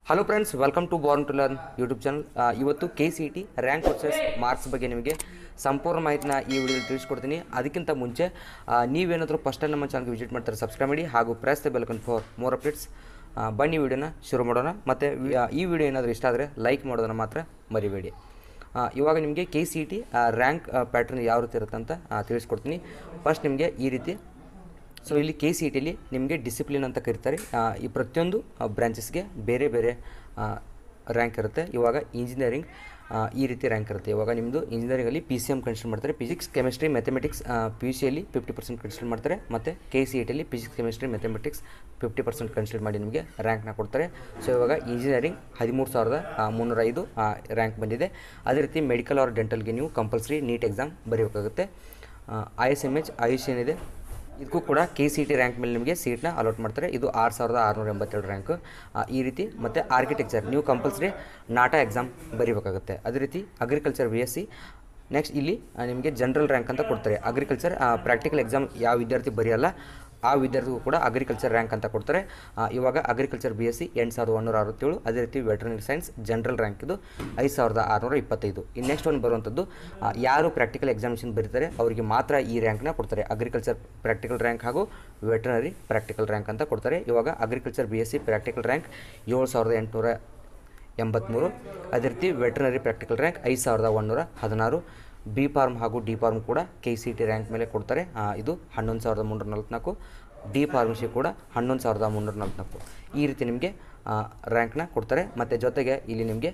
Hello friends, welcome to born to learn YouTube channel. ಇವತ್ತು KCET rank versus marks ಬಗ್ಗೆ ನಿಮಗೆ ಸಂಪೂರ್ಣ ಮಾಹಿತಿನ ಈ ವಿಡಿಯೋದಲ್ಲಿ ತಿಳಿಸ್ಕೊಡ್ತೀನಿ. ಅದಕ್ಕಿಂತ ಮುಂಚೆ ನೀವೇನಾದರೂ ಫಸ್ಟ್ ಟೈಮ್ ನಮ್ಮ ಚಾನಲ್ಗೆ ವಿಸಿಟ್ ಮಾಡ್ತಾರೆ ಸಬ್ಸ್ಕ್ರೈಬ್ ಮಾಡಿ ಹಾಗೂ press the bell icon for more updates. ಬನ್ನಿ ವಿಡಿಯೋನ ಶುರು ಮಾಡೋಣ. ಮತ್ತು ಈ ವಿಡಿಯೋ ಏನಾದರೂ ಇಷ್ಟ ಆದರೆ ಲೈಕ್ ಮಾಡೋದನ್ನು ಮಾತ್ರ ಮರಿಬೇಡಿ. ಇವಾಗ ನಿಮಗೆ KCET ರ್ಯಾಂಕ್ ಪ್ಯಾಟ್ರನ್ ಯಾವ ರೀತಿ ಇರುತ್ತೆ ಅಂತ ತಿಳಿಸ್ಕೊಡ್ತೀನಿ. ಫಸ್ಟ್ ನಿಮಗೆ ಈ ರೀತಿ. ಸೊ ಇಲ್ಲಿ KCETಲಿ ನಿಮಗೆ ಡಿಸಿಪ್ಲಿನ್ ಅಂತ ಕರೀತಾರೆ. ಈ ಪ್ರತಿಯೊಂದು ಬ್ರಾಂಚಸ್ಗೆ ಬೇರೆ ಬೇರೆ ರ್ಯಾಂಕ್ ಇರುತ್ತೆ. ಇವಾಗ ಇಂಜಿನಿಯರಿಂಗ್ ಈ ರೀತಿ ರ್ಯಾಂಕ್ ಇರುತ್ತೆ. ಇವಾಗ ನಿಮ್ಮದು ಇಂಜಿನಿಯರಿಂಗಲ್ಲಿ PCM ಕನ್ಸಿಡರ್ ಮಾಡ್ತಾರೆ. ಫಿಸಿಕ್ಸ್, ಕೆಮಿಸ್ಟ್ರಿ, ಮ್ಯಾಥಮೆಟಿಕ್ಸ್ PUCಯಲ್ಲಿ 50% ಕನ್ಸಿಡರ್ ಮಾಡ್ತಾರೆ. ಮತ್ತು KCETಲಿ ಫಿಸಿಕ್ಸ್, ಕೆಮಿಸ್ಟ್ರಿ, ಮ್ಯಾಥಮೆಟಿಕ್ಸ್ 50% ಕನ್ಸಿಡರ್ ಮಾಡಿ ನಿಮಗೆ ರ್ಯಾಂಕ್ನ ಕೊಡ್ತಾರೆ. ಸೊ ಇವಾಗ ಇಂಜಿನಿಯರಿಂಗ್ 13,305 ರ್ಯಾಂಕ್ ಬಂದಿದೆ. ಅದೇ ರೀತಿ ಮೆಡಿಕಲ್ ಆರ್ ಡೆಂಟಲ್ಗೆ ನೀವು ಕಂಪಲ್ಸರಿ ನೀಟ್ ಎಕ್ಸಾಮ್ ಬರೀಬೇಕಾಗುತ್ತೆ. ISMH ಆಯುಷ್ ಏನಿದೆ ಇದಕ್ಕೂ ಕೂಡ KCET ರ್ಯಾಂಕ್ ಮೇಲೆ ನಿಮಗೆ ಸೀಟ್ನ ಅಲಾಟ್ ಮಾಡ್ತಾರೆ. ಇದು 6,687 ರ್ಯಾಂಕ್ ಈ ರೀತಿ. ಮತ್ತು ಆರ್ಕಿಟೆಕ್ಚರ್ ನೀವು ಕಂಪಲ್ಸರಿ ನಾಟಾ ಎಕ್ಸಾಮ್ ಬರೀಬೇಕಾಗುತ್ತೆ. ಅದೇ ರೀತಿ ಅಗ್ರಿಕಲ್ಚರ್ BSc. ನೆಕ್ಸ್ಟ್ ಇಲ್ಲಿ ನಿಮಗೆ ಜನರಲ್ ರ್ಯಾಂಕ್ ಅಂತ ಕೊಡ್ತಾರೆ. ಅಗ್ರಿಕಲ್ಚರ್ ಪ್ರಾಕ್ಟಿಕಲ್ ಎಕ್ಸಾಮ್ ಯಾವ ವಿದ್ಯಾರ್ಥಿ ಬರೆಯಲ್ಲ ಆ ವಿದ್ಯಾರ್ಥಿಗೂ ಕೂಡ ಅಗ್ರಿಕಲ್ಚರ್ ರ್ಯಾಂಕ್ ಅಂತ ಕೊಡ್ತಾರೆ. ಇವಾಗ ಅಗ್ರಿಕಲ್ಚರ್ BSc 8,167. ಅದೇ ರೀತಿ ವೆಟರ್ನರಿ ಸೈನ್ಸ್ ಜನರಲ್ ರ್ಯಾಂಕ್ ಇದು 5,625. ಇನ್ನು ನೆಕ್ಸ್ಟ್ ಒಂದು ಬರುವಂಥದ್ದು ಯಾರು ಪ್ರಾಕ್ಟಿಕಲ್ ಎಕ್ಸಾಮಿನೇಷನ್ ಬರೀತಾರೆ ಅವರಿಗೆ ಮಾತ್ರ ಈ ರ್ಯಾಂಕ್ನ ಕೊಡ್ತಾರೆ. ಅಗ್ರಿಕಲ್ಚರ್ ಪ್ರಾಕ್ಟಿಕಲ್ ರ್ಯಾಂಕ್ ಹಾಗೂ ವೆಟರ್ನರಿ ಪ್ರಾಕ್ಟಿಕಲ್ ರ್ಯಾಂಕ್ ಅಂತ ಕೊಡ್ತಾರೆ. ಇವಾಗ ಅಗ್ರಿಕಲ್ಚರ್ BSc ಪ್ರಾಕ್ಟಿಕಲ್ ರ್ಯಾಂಕ್ 7,883. ಅದೇ ರೀತಿ veterinary practical rank 5,116. B pharm ಹಾಗೂ D ಫಾರ್ಮ್ ಕೂಡ KCET ರ್ಯಾಂಕ್ ಮೇಲೆ ಕೊಡ್ತಾರೆ. ಇದು 11,344. D ಫಾರ್ಮಸಿ ಕೂಡ 11,344. ಈ ರೀತಿ ನಿಮಗೆ ರ್ಯಾಂಕ್ನ ಕೊಡ್ತಾರೆ. ಮತ್ತು ಜೊತೆಗೆ ಇಲ್ಲಿ ನಿಮಗೆ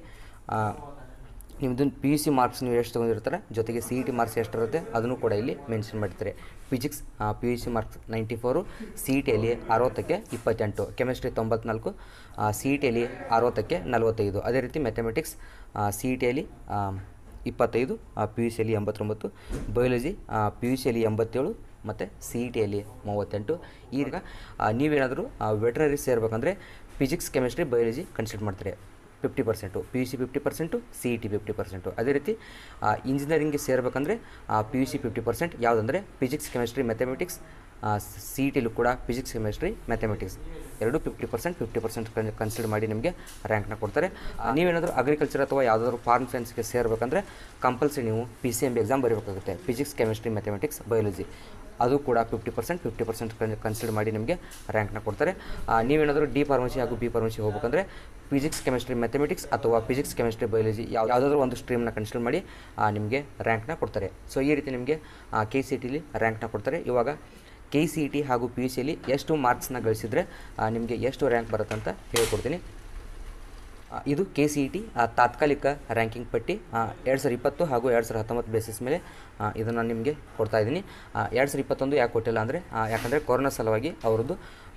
ನಿಮ್ಮದು PUC ಮಾರ್ಕ್ಸ್ ನೀವು ಎಷ್ಟು ತೊಗೊಂಡಿರ್ತಾರೆ, ಜೊತೆಗೆ CET ಮಾರ್ಕ್ಸ್ ಎಷ್ಟಿರುತ್ತೆ ಅದನ್ನು ಕೂಡ ಇಲ್ಲಿ ಮೆನ್ಷನ್ ಮಾಡಿರ್ತಾರೆ. ಫಿಸಿಕ್ಸ್ PUC ಮಾರ್ಕ್ಸ್ 94, CETಯಲ್ಲಿ 60ಕ್ಕೆ 28, ಕೆಮಿಸ್ಟ್ರಿ 94, CETಯಲ್ಲಿ 60ಕ್ಕೆ 45. ಅದೇ ರೀತಿ ಮ್ಯಾಥಮೆಟಿಕ್ಸ್ CETಯಲ್ಲಿ 25, PUCಯಲ್ಲಿ 89, ಬಯಾಲಜಿ PUCಯಲ್ಲಿ 87 ಮತ್ತು CETಯಲ್ಲಿ 38. ಈಗ ನೀವೇನಾದರೂ ವೆಟರ್ನರಿ ಸೇರ್ಬೇಕಂದ್ರೆ ಫಿಸಿಕ್ಸ್, ಕೆಮಿಸ್ಟ್ರಿ, ಬಯಾಲಜಿ ಕನ್ಸಿಡರ್ ಮಾಡ್ತಾರೆ 50%, PUC 50%, CET 50%. ಅದೇ ರೀತಿ ಇಂಜಿನಿಯರಿಂಗ್ಗೆ ಸೇರಬೇಕಂದ್ರೆ PUC 50%. ಯಾವುದಂದರೆ ಫಿಸಿಕ್ಸ್, ಕೆಮಿಸ್ಟ್ರಿ, ಮ್ಯಾಥಮೆಟಿಕ್ಸ್. CETಲ್ಲೂ ಕೂಡ ಫಿಸಿಕ್ಸ್, ಕೆಮಿಸ್ಟ್ರಿ, ಮ್ಯಾಥಮೆಟಿಕ್ಸ್ ಎರಡು 50% ಕನ್ಸಿಡರ್ ಮಾಡಿ ನಿಮಗೆ ರ್ಯಾಂಕ್ನ ಕೊಡ್ತಾರೆ. ನೀವೇನಾದರೂ ಅಗ್ರಿಕಲ್ಚರ್ ಅಥವಾ ಯಾವುದಾದ್ರೂ ಫಾರ್ಮ್ ಸೈನ್ಸ್ಗೆ ಸೇರಬೇಕಂದ್ರೆ ಕಂಪಲ್ಸರಿ ನೀವು PCMB ಎಕ್ಸಾಮ್ ಬರೀಬೇಕಾಗುತ್ತೆ. ಫಿಸಿಕ್ಸ್, ಕೆಮಿಸ್ಟ್ರಿ, ಮ್ಯಾಥಮೆಟಿಕ್ಸ್, ಬಯಾಲಜಿ ಅದು ಕೂಡ 50% ಕನ್ಸಿಡರ್ ಮಾಡಿ ನಿಮಗೆ ರ್ಯಾಂಕ್ನ ಕೊಡ್ತಾರೆ. ನೀವೇನಾದರೂ D ಫಾರ್ಮಸಿ ಹಾಗೂ B ಫಾರ್ಮಸಿ ಹೋಗ್ಬೇಕಂದ್ರೆ ಫಿಸಿಕ್ಸ್, ಕೆಮಿಸ್ಟ್ರಿ, ಮ್ಯಾಥಮೆಟಿಕ್ಸ್ ಅಥವಾ ಫಿಸಿಕ್ಸ್, ಕೆಮಿಸ್ಟ್ರಿ, ಬಯಾಲಜಿ ಯಾವುದಾದ್ರೂ ಒಂದು ಸ್ಟ್ರೀಮ್ನ ಕನ್ಸಿಡರ್ ಮಾಡಿ ನಿಮಗೆ ರ್ಯಾಂಕ್ನ ಕೊಡ್ತಾರೆ. ಸೊ ಈ ರೀತಿ ನಿಮಗೆ KCETಲಿ ರ್ಯಾಂಕ್ನ ಕೊಡ್ತಾರೆ. ಇವಾಗ KCET ಹಾಗೂ PUCಯಲ್ಲಿ ಎಷ್ಟು ಮಾರ್ಕ್ಸ್ನ ಗಳಿಸಿದರೆ ನಿಮಗೆ ಎಷ್ಟು ರ್ಯಾಂಕ್ ಬರುತ್ತೆ ಅಂತ ಹೇಳ್ಕೊಡ್ತೀನಿ. ಇದು KCET ತಾತ್ಕಾಲಿಕ ರ್ಯಾಂಕಿಂಗ್ ಪಟ್ಟಿ 2020 ಹಾಗೂ 2019 ಬೇಸಿಸ್ ಮೇಲೆ ಇದನ್ನು ನಿಮಗೆ ಕೊಡ್ತಾಯಿದ್ದೀನಿ. 2021 ಯಾಕೆ ಕೊಟ್ಟಿಲ್ಲ ಅಂದರೆ ಯಾಕಂದರೆ ಕೊರೋನಾ ಸಲುವಾಗಿ ಅವರದ್ದು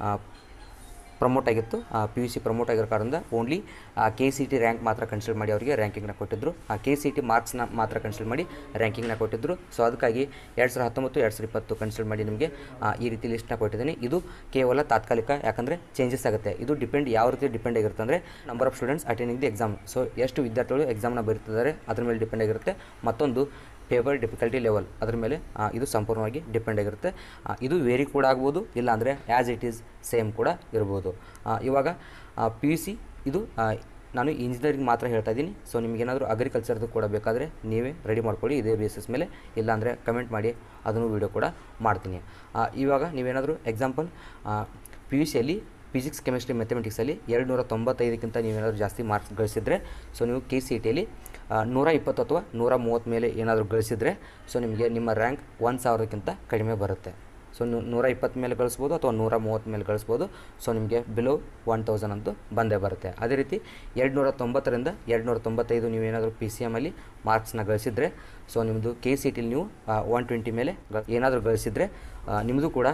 ಪ್ರಮೋಟ್ ಆಗಿತ್ತು. PUC ಪ್ರಮೋಟ್ ಆಗಿರೋ ಕಾರಣದಿಂದ ಓನ್ಲಿ KCET ರ್ಯಾಂಕ್ ಮಾತ್ರ ಕನ್ಸಿಡರ್ ಮಾಡಿ ಅವರಿಗೆ ರ್ಯಾಂಕಿಂಗ್ನ ಕೊಟ್ಟಿದ್ದರು. KCET ಮಾರ್ಕ್ಸ್ನ ಮಾತ್ರ ಕನ್ಸಿಡರ್ ಮಾಡಿ ರ್ಯಾಂಕಿಂಗ್ನ ಕೊಟ್ಟಿದ್ದರು. ಸೊ ಅದಕ್ಕಾಗಿ 2019, 2020 ಕನ್ಸಿಡರ್ ಮಾಡಿ ನಿಮಗೆ ಈ ರೀತಿ ಲಿಸ್ಟ್ನ ಕೊಟ್ಟಿದ್ದೀನಿ. ಇದು ಕೇವಲ ತಾತ್ಕಾಲಿಕ, ಯಾಕಂದರೆ ಚೇಂಜಸ್ ಆಗುತ್ತೆ. ಇದು ಯಾವ ರೀತಿ ಡಿಪೆಂಡ್ ಆಗಿರುತ್ತೆ ಅಂದರೆ number of students attending the exam. So ಎಷ್ಟು ವಿದ್ಯಾರ್ಥಿಗಳು ಎಕ್ಸಾಮ್ನ ಬರೀತಿದ್ದಾರೆ ಅದ್ರ ಮೇಲೆ ಡಿಪೆಂಡ್ ಆಗಿರುತ್ತೆ. ಮತ್ತೊಂದು ಪೇಪರ್ ಡಿಫಿಕಲ್ಟಿ ಲೆವೆಲ್ ಅದ್ರ ಮೇಲೆ ಇದು ಸಂಪೂರ್ಣವಾಗಿ ಡಿಪೆಂಡ್ ಆಗಿರುತ್ತೆ. ಇದು ವೇರಿ ಕೂಡ ಆಗ್ಬೋದು, ಇಲ್ಲಾಂದರೆ ಆ್ಯಸ್ ಇಟ್ ಈಸ್ ಸೇಮ್ ಕೂಡ ಇರ್ಬೋದು. ಇವಾಗ PUC ಇದು ನಾನು ಇಂಜಿನಿಯರಿಂಗ್ ಮಾತ್ರ ಹೇಳ್ತಾ ಇದ್ದೀನಿ. ಸೊ ನಿಮಗೇನಾದರೂ ಅಗ್ರಿಕಲ್ಚರ್ದು ಕೂಡ ಬೇಕಾದರೆ ನೀವೇ ರೆಡಿ ಮಾಡ್ಕೊಳ್ಳಿ ಇದೇ ಬೇಸಿಸ್ ಮೇಲೆ, ಇಲ್ಲಾಂದರೆ ಕಮೆಂಟ್ ಮಾಡಿ ಅದನ್ನು ವೀಡಿಯೋ ಕೂಡ ಮಾಡ್ತೀನಿ. ಇವಾಗ ನೀವೇನಾದರೂ ಎಕ್ಸಾಂಪಲ್ PUCಯಲ್ಲಿ ಫಿಸಿಕ್ಸ್, ಕೆಮಿಸ್ಟ್ರಿ, ಮ್ಯಾಥಮೆಟಿಕ್ಸಲ್ಲಿ 295ಕ್ಕಿಂತ ನೀವೇನಾದರೂ ಜಾಸ್ತಿ ಮಾರ್ಕ್ಸ್ ಗಳಿಸಿದರೆ ಸೊ ನೀವು KCETಯಲ್ಲಿ 120 ಅಥವಾ 130 ಮೇಲೆ ಏನಾದರೂ ಗಳಿಸಿದರೆ ಸೊ ನಿಮಗೆ ನಿಮ್ಮ ರ್ಯಾಂಕ್ 1,000ಕ್ಕಿಂತ ಕಡಿಮೆ ಬರುತ್ತೆ. ಸೊ 120 ಮೇಲೆ ಗಳಿಸ್ಬೋದು ಅಥವಾ 130 ಮೇಲೆ ಗಳಿಸ್ಬೋದು. ಸೊ ನಿಮಗೆ ಬಿಲೋ 1,000 ಅಂತೂ ಬಂದೇ ಬರುತ್ತೆ. ಅದೇ ರೀತಿ 290ರಿಂದ 295 ನೀವೇನಾದರೂ PCMಲ್ಲಿ ಮಾರ್ಕ್ಸ್ನ ಗಳಿಸಿದರೆ ಸೊ ನಿಮ್ಮದು KCETಲಿ ನೀವು 120 ಮೇಲೆ ಏನಾದರೂ ಗಳಿಸಿದರೆ ನಿಮ್ಮದು ಕೂಡ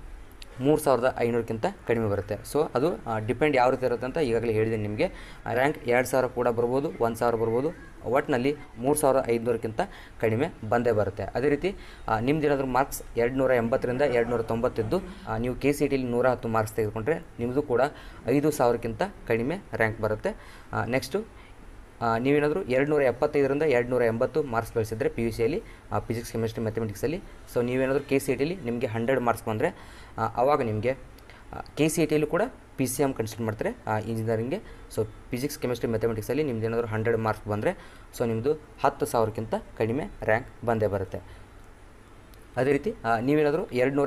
3,500ಕ್ಕಿಂತ ಕಡಿಮೆ ಬರುತ್ತೆ. ಸೊ ಅದು ಡಿಪೆಂಡ್ ಯಾವ ರೀತಿ ಇರುತ್ತೆ ಅಂತ ಈಗಾಗಲೇ ಹೇಳಿದ್ದೀನಿ ನಿಮಗೆ. ರ್ಯಾಂಕ್ 2,000 ಕೂಡ ಬರ್ಬೋದು, 1,000 ಬರ್ಬೋದು. ಒಟ್ಟಿನಲ್ಲಿ 3,500ಕ್ಕಿಂತ ಕಡಿಮೆ ಬಂದೇ ಬರುತ್ತೆ. ಅದೇ ರೀತಿ ನಿಮ್ದು ಮಾರ್ಕ್ಸ್ 280ರಿಂದ 290 ಇದ್ದು ನೀವು KCETಲಿ 110 ಮಾರ್ಕ್ಸ್ ತೆಗೆದುಕೊಂಡ್ರೆ ನಿಮ್ಮದು ಕೂಡ 5,000ಕ್ಕಿಂತ ಕಡಿಮೆ ರ್ಯಾಂಕ್ ಬರುತ್ತೆ. ನೆಕ್ಸ್ಟು ನೀವೇನಾದರೂ 275ರಿಂದ 280 ಮಾರ್ಕ್ಸ್ ಗಳಿಸಿದರೆ PUCಯಲ್ಲಿ ಫಿಸಿಕ್ಸ್, ಕೆಮಿಸ್ಟ್ರಿ, ಮ್ಯಾಥಮೆಟಿಕ್ಸಲ್ಲಿ ಸೊ ನೀವೇನಾದರೂ KCETಲಿ ನಿಮಗೆ 100 ಮಾರ್ಕ್ಸ್ ಬಂದರೆ ಆವಾಗ ನಿಮಗೆ KCETಯಲ್ಲೂ ಕೂಡ PCM ಕನ್ಸಿಡರ್ ಮಾಡ್ತಾರೆ ಇಂಜಿನಿಯರಿಂಗ್ಗೆ. ಸೊ ಫಿಸಿಕ್ಸ್ ಕೆಮಿಸ್ಟ್ರಿ ಮ್ಯಾಥಮೆಟಿಕ್ಸಲ್ಲಿ ನಿಮ್ದು ಏನಾದರೂ 100 ಮಾರ್ಕ್ಸ್ ಬಂದರೆ ಸೊ ನಿಮ್ಮದು 10,000ಕ್ಕಿಂತ ಕಡಿಮೆ ರ್ಯಾಂಕ್ ಬಂದೇ ಬರುತ್ತೆ. ಅದೇ ರೀತಿ ನೀವೇನಾದರೂ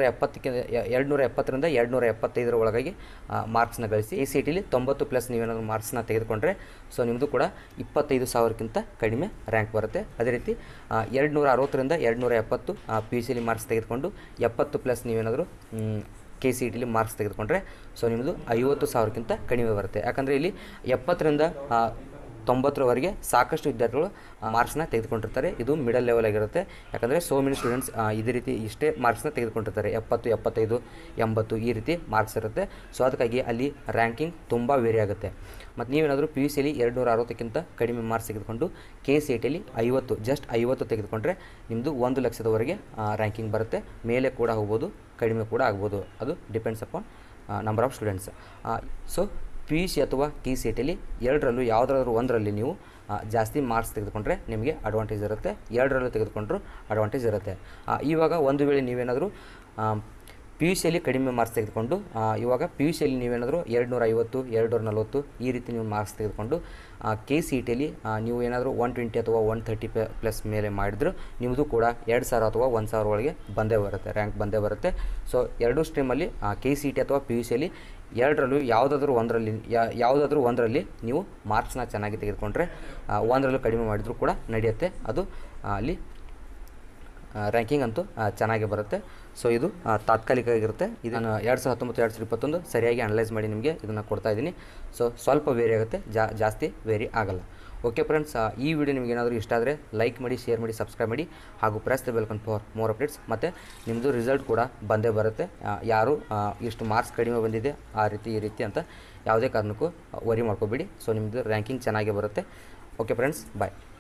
270ರಿಂದ 275 ಒಳಗಾಗಿ ಮಾರ್ಕ್ಸ್ನ ಗಳಿಸಿ ACTಲಿ 90+ ನೀವೇನಾದರೂ ಮಾರ್ಕ್ಸ್ನ ತೆಗೆದುಕೊಂಡ್ರೆ ಸೊ ನಿಮ್ಮದು ಕೂಡ 25,000ಕ್ಕಿಂತ ಕಡಿಮೆ ರ್ಯಾಂಕ್ ಬರುತ್ತೆ. ಅದೇ ರೀತಿ 260ರಿಂದ 270 PUCಲಿ ಮಾರ್ಕ್ಸ್ ತೆಗೆದುಕೊಂಡು 70+ ನೀವೇನಾದರೂ KCETಲಿ ಮಾರ್ಕ್ಸ್ ತೆಗೆದುಕೊಂಡ್ರೆ ಸೊ ನಿಮ್ಮದು 50,000ಕ್ಕಿಂತ ಕಡಿಮೆ ಬರುತ್ತೆ. ಯಾಕಂದರೆ ಇಲ್ಲಿ 70ರಿಂದ 90ರವರೆಗೆ ಸಾಕಷ್ಟು ವಿದ್ಯಾರ್ಥಿಗಳು ಮಾರ್ಕ್ಸ್ನ ತೆಗೆದುಕೊಂಡಿರ್ತಾರೆ. ಇದು ಮಿಡಲ್ ಲೆವೆಲ್ ಆಗಿರುತ್ತೆ. ಯಾಕಂದರೆ ಸೋ ಮೆನಿ ಸ್ಟೂಡೆಂಟ್ಸ್ ಇದೇ ರೀತಿ ಇಷ್ಟೇ ಮಾರ್ಕ್ಸ್ನ ತೆಗೆದುಕೊಂಡಿರ್ತಾರೆ, 70, 75, 80 ಈ ರೀತಿ ಮಾರ್ಕ್ಸ್ ಇರುತ್ತೆ. ಸೊ ಅದಕ್ಕಾಗಿ ಅಲ್ಲಿ ರ್ಯಾಂಕಿಂಗ್ ತುಂಬ ವೇರಿ ಆಗುತ್ತೆ. ಮತ್ತು ನೀವೇನಾದರೂ PUCಲಿ 260ಕ್ಕಿಂತ ಕಡಿಮೆ ಮಾರ್ಕ್ಸ್ ತೆಗೆದುಕೊಂಡು KCETಲಿ 50 ತೆಗೆದುಕೊಂಡ್ರೆ ನಿಮ್ಮದು 1 ಲಕ್ಷದವರೆಗೆ ರ್ಯಾಂಕಿಂಗ್ ಬರುತ್ತೆ. ಮೇಲೆ ಕೂಡ ಹೋಗ್ಬೋದು, ಕಡಿಮೆ ಕೂಡ ಆಗ್ಬೋದು. ಅದು depends upon number of students. So PUC ಅಥವಾ KCETಲಿ ಎರಡರಲ್ಲೂ ಯಾವುದಾದ್ರೂ ಒಂದರಲ್ಲಿ ನೀವು ಜಾಸ್ತಿ ಮಾರ್ಕ್ಸ್ ತೆಗೆದುಕೊಂಡ್ರೆ ನಿಮಗೆ ಅಡ್ವಾಂಟೇಜ್ ಇರುತ್ತೆ, ಎರಡರಲ್ಲೂ ತೆಗೆದುಕೊಂಡ್ರೂ ಅಡ್ವಾಂಟೇಜ್ ಇರುತ್ತೆ. ಇವಾಗ ಒಂದು ವೇಳೆ ನೀವೇನಾದರೂ PUCಲಿ ಕಡಿಮೆ ಮಾರ್ಕ್ಸ್ ತೆಗೆದುಕೊಂಡು ಇವಾಗ PUCಲಿ ನೀವೇನಾದರೂ 250, 240 ಈ ರೀತಿ ನೀವು ಮಾರ್ಕ್ಸ್ ತೆಗೆದುಕೊಂಡು KCETಲಿ ನೀವು ಏನಾದರೂ 120 ಅಥವಾ 130+ ಮೇಲೆ ಮಾಡಿದ್ರು ನಿಮ್ಮದು ಕೂಡ 2,000 ಅಥವಾ 1,000 ಒಳಗೆ ಬಂದೇ ಬರುತ್ತೆ, ರ್ಯಾಂಕ್ ಬಂದೇ ಬರುತ್ತೆ. ಸೊ ಎರಡೂ ಸ್ಟ್ರೀಮಲ್ಲಿ KCET ಅಥವಾ PUCಲಿ ಎರಡರಲ್ಲೂ ಯಾವುದಾದ್ರೂ ಒಂದರಲ್ಲಿ ನೀವು ಮಾರ್ಕ್ಸ್ನ ಚೆನ್ನಾಗಿ ತೆಗೆದುಕೊಂಡ್ರೆ ಒಂದರಲ್ಲೂ ಕಡಿಮೆ ಮಾಡಿದರೂ ಕೂಡ ನಡೆಯುತ್ತೆ. ಅದು ಅಲ್ಲಿ ರ್ಯಾಂಕಿಂಗ್ ಅಂತೂ ಚೆನ್ನಾಗಿ ಬರುತ್ತೆ. ಸೊ ಇದು ತಾತ್ಕಾಲಿಕ ಆಗಿರುತ್ತೆ. ಇದನ್ನು 2019, 2021 ಸರಿಯಾಗಿ ಅನಲೈಸ್ ಮಾಡಿ ನಿಮಗೆ ಇದನ್ನು ಕೊಡ್ತಾ ಇದ್ದೀನಿ. ಸೊ ಸ್ವಲ್ಪ ವೇರಿ ಆಗುತ್ತೆ, ಜಾಸ್ತಿ ವೇರಿ ಆಗಲ್ಲ. ಓಕೆ ಫ್ರೆಂಡ್ಸ್, ಈ ವಿಡಿಯೋ ನಿಮಗೆ ಏನಾದರೂ ಇಷ್ಟ ಆದರೆ ಲೈಕ್ ಮಾಡಿ, ಶೇರ್ ಮಾಡಿ, ಸಬ್ಸ್ಕ್ರೈಬ್ ಮಾಡಿ ಹಾಗೂ press the bell icon for more updates. ಮತ್ತು ನಿಮ್ಮದು ರಿಸಲ್ಟ್ ಕೂಡ ಬಂದೇ ಬರುತ್ತೆ. ಯಾರು ಇಷ್ಟು ಮಾರ್ಕ್ಸ್ ಕಡಿಮೆ ಬಂದಿದೆ ಈ ರೀತಿ ಅಂತ ಯಾವುದೇ ಕಾರಣಕ್ಕೂ ವರಿ ಮಾಡ್ಕೋಬೇಡಿ. ಸೊ ನಿಮ್ಮದು ರ್ಯಾಂಕಿಂಗ್ ಚೆನ್ನಾಗೇ ಬರುತ್ತೆ. ಓಕೆ ಫ್ರೆಂಡ್ಸ್, ಬಾಯ್.